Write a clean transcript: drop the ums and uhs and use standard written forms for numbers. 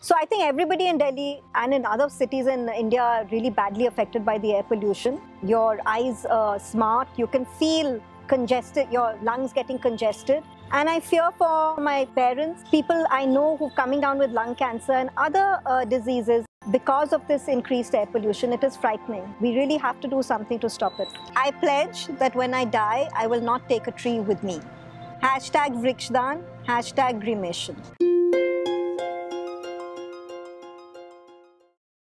So I think everybody in Delhi and in other cities in India are really badly affected by the air pollution. Your eyes smart, you can feel congested, your lungs getting congested. And I fear for my parents, people I know who are coming down with lung cancer and other diseases because of this increased air pollution. It is frightening. We really have to do something to stop it. I pledge that when I die, I will not take a tree with me. #Vrikshdan, #Grimation.